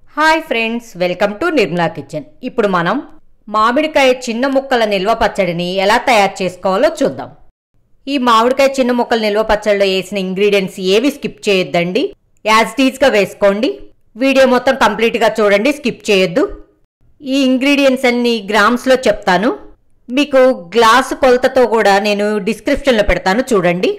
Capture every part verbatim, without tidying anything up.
Hi friends, welcome to Nirmala kitchen. ఇప్పుడు మనం మామిడికాయ చిన్న ముక్కల నిల్వ పచ్చడిని ఎలా తయారు చేసుకోవాలో చూద్దాం. ఈ మామిడికాయ చిన్న ముక్కల నిల్వ పచ్చడిలో వేసిన ఇంగ్రీడియంట్స్ ఏవి స్కిప్ చేయొద్దండి. యాజ్ టీజ్గా వేసుకోండి. వీడియో మొత్తం కంప్లీట్గా చూడండి, స్కిప్ చేయొద్దు. ఈ ఇంగ్రీడియంట్స్ అన్ని గ్రామ్స్లో చెప్తాను. మీకు గ్లాసు కొలతతో కూడా నేను డిస్క్రిప్షన్లో పెడతాను, చూడండి.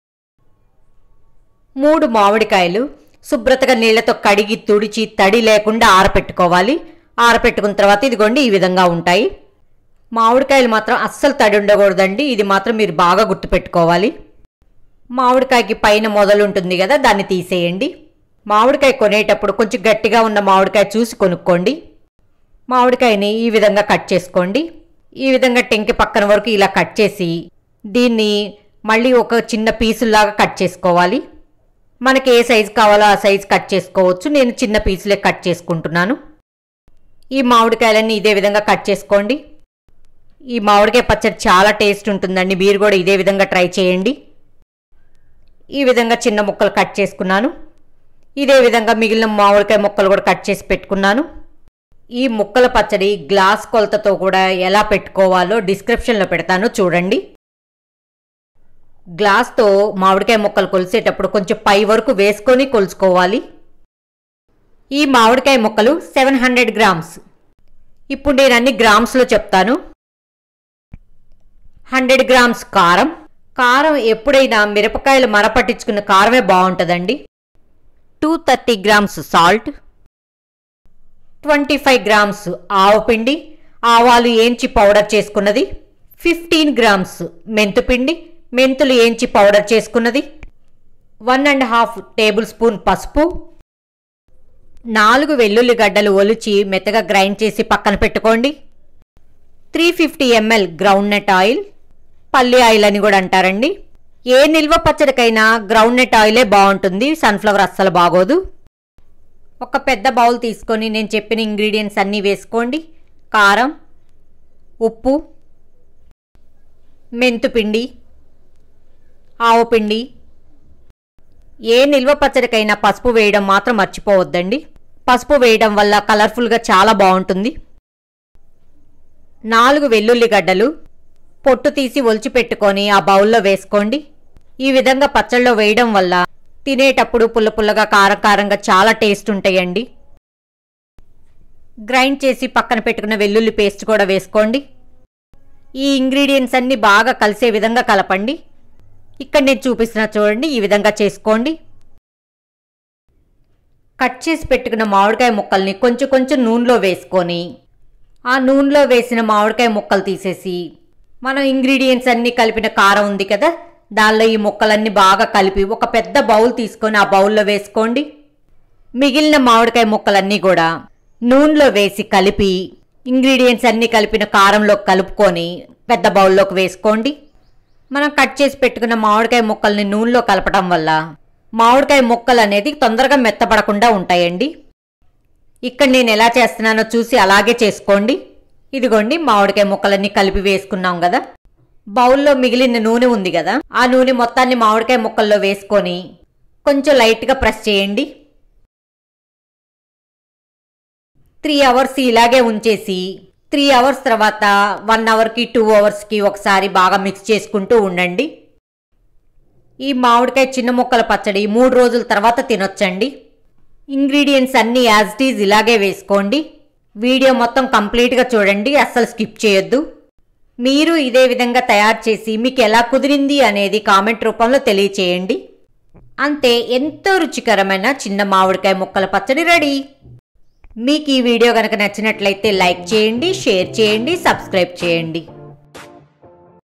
మూడు మామిడికాయలు శుభ్రతగా నీళ్లతో కడిగి తుడిచి తడి లేకుండా ఆరపెట్టుకోవాలి. ఆరపెట్టుకున్న తర్వాత ఇదిగోండి ఈ విధంగా ఉంటాయి. మామిడికాయలు మాత్రం అస్సలు తడి ఉండకూడదండి, ఇది మాత్రం మీరు బాగా గుర్తుపెట్టుకోవాలి. మామిడికాయకి పైన మొదలు ఉంటుంది కదా, దాన్ని తీసేయండి. మామిడికాయ కొనేటప్పుడు కొంచెం గట్టిగా ఉన్న మామిడికాయ చూసి కొనుక్కోండి. మామిడికాయని ఈ విధంగా కట్ చేసుకోండి. ఈ విధంగా టెంకి పక్కన వరకు ఇలా కట్ చేసి దీన్ని మళ్ళీ ఒక చిన్న పీసుల్లాగా కట్ చేసుకోవాలి. మనకి ఏ సైజు కావాలో ఆ సైజు కట్ చేసుకోవచ్చు. నేను చిన్న పీసులే కట్ చేసుకుంటున్నాను. ఈ మామిడికాయలన్నీ ఇదే విధంగా కట్ చేసుకోండి. ఈ మామిడికాయ పచ్చడి చాలా టేస్ట్ ఉంటుందండి, మీరు కూడా ఇదే విధంగా ట్రై చేయండి. ఈ విధంగా చిన్న ముక్కలు కట్ చేసుకున్నాను. ఇదే విధంగా మిగిలిన మామిడికాయ ముక్కలు కూడా కట్ చేసి పెట్టుకున్నాను. ఈ ముక్కల పచ్చడి గ్లాస్ కొలతతో కూడా ఎలా పెట్టుకోవాలో డిస్క్రిప్షన్లో పెడతాను, చూడండి. గ్లాస్తో మామిడికాయ ముక్కలు కొలిసేటప్పుడు కొంచెం పై వరకు వేసుకొని కొలుచుకోవాలి. ఈ మామిడికాయ ముక్కలు సెవెన్ హండ్రెడ్ గ్రామ్స్. ఇప్పుడు నేను అన్ని గ్రామ్స్లో చెప్తాను. హండ్రెడ్ గ్రామ్స్ కారం. కారం ఎప్పుడైనా మిరపకాయలు మరపట్టించుకున్న కారమే బాగుంటుందండి. Two thirty grams salt. Twenty five grams ఆవపిండి, ఆవాలు ఏంచి పౌడర్ చేసుకున్నది. ఫిఫ్టీన్ గ్రామ్స్ మెంతుపిండి, మెంతులు ఏంచి పౌడర్ చేసుకున్నది. One and half tablespoon పసుపు. నాలుగు వెల్లుల్లి గడ్డలు ఒలిచి మెత్తగా గ్రైండ్ చేసి పక్కన పెట్టుకోండి. Three fifty ML groundnut oil, పల్లి ఆయిల్ అని కూడా అంటారండి. ఏ నిల్వ పచ్చడికైనా గ్రౌండ్నట్ ఆయిలే బాగుంటుంది, సన్ఫ్లవర్ అస్సలు బాగోదు. ఒక పెద్ద బౌల్ తీసుకొని నేను చెప్పిన ఇంగ్రీడియంట్స్ అన్నీ వేసుకోండి. కారం, ఉప్పు, మెంతుపిండి, ఆవపిండి. ఏ నిల్వ పచ్చడికైనా పసుపు వేయడం మాత్రం మర్చిపోవద్దండి. పసుపు వేయడం వల్ల కలర్ఫుల్గా చాలా బాగుంటుంది. నాలుగు వెల్లుల్లి గడ్డలు పొట్టు తీసి ఒలిచి పెట్టుకొని ఆ బౌల్లో వేసుకోండి. ఈ విధంగా పచ్చళ్ళలో వేయడం వల్ల తినేటప్పుడు పుల్ల పుల్లగా కారం కారంగా చాలా టేస్ట్ ఉంటాయండి. గ్రైండ్ చేసి పక్కన పెట్టుకున్న వెల్లుల్లి పేస్ట్ కూడా వేసుకోండి. ఈ ఇంగ్రీడియంట్స్ అన్నీ బాగా కలిసే విధంగా కలపండి. ఇక్కడ నేను చూపిస్తున్నా చూడండి, ఈ విధంగా చేసుకోండి. కట్ చేసి పెట్టుకున్న మామిడికాయ ముక్కల్ని కొంచెం కొంచెం నూనెలో వేసుకొని ఆ నూనెలో వేసిన మామిడికాయ ముక్కలు తీసేసి మనం ఇంగ్రీడియంట్స్ అన్నీ కలిపిన కారం ఉంది కదా, దానిలో ఈ ముక్కలన్నీ బాగా కలిపి ఒక పెద్ద బౌల్ తీసుకొని ఆ బౌల్లో వేసుకోండి. మిగిలిన మామిడికాయ ముక్కలన్నీ కూడా నూనెలో వేసి కలిపి ఇంగ్రీడియంట్స్ అన్నీ కలిపిన కారంలో కలుపుకొని పెద్ద బౌల్లోకి వేసుకోండి. మనం కట్ చేసి పెట్టుకున్న మామిడికాయ ముక్కల్ని నూనెలో కలపడం వల్ల మామిడికాయ ముక్కలు అనేది తొందరగా మెత్తపడకుండా ఉంటాయండి. ఇక్కడ నేను ఎలా చేస్తున్నానో చూసి అలాగే చేసుకోండి. ఇదిగోండి మామిడికాయ ముక్కలన్నీ కలిపి వేసుకున్నాం కదా. బౌల్లో మిగిలిన నూనె ఉంది కదా, ఆ నూనె మొత్తాన్ని మామిడికాయ ముక్కల్లో వేసుకొని కొంచెం లైట్గా ప్రెస్ చేయండి. త్రీ అవర్స్ ఇలాగే ఉంచేసి త్రీ అవర్స్ తర్వాత వన్ అవర్కి టూ అవర్స్కి ఒకసారి బాగా మిక్స్ చేసుకుంటూ ఉండండి. ఈ మామిడికాయ చిన్న ముక్కల పచ్చడి మూడు రోజుల తర్వాత తినొచ్చండి. ఇంగ్రీడియంట్స్ అన్నీ యాజ్ ఇట్ ఈజ్ ఇలాగే వేసుకోండి. వీడియో మొత్తం కంప్లీట్గా చూడండి, అస్సలు స్కిప్ చేయొద్దు. మీరు ఇదే విధంగా తయారు చేసి మీకు ఎలా కుదిరింది అనేది కామెంట్ రూపంలో తెలియచేయండి. అంతే, ఎంతో రుచికరమైన చిన్న మామిడికాయ ముక్కల పచ్చడి రెడీ. మీకు ఈ వీడియో కనుక నచ్చినట్లయితే లైక్ చేయండి, షేర్ చేయండి, సబ్స్క్రైబ్ చేయండి.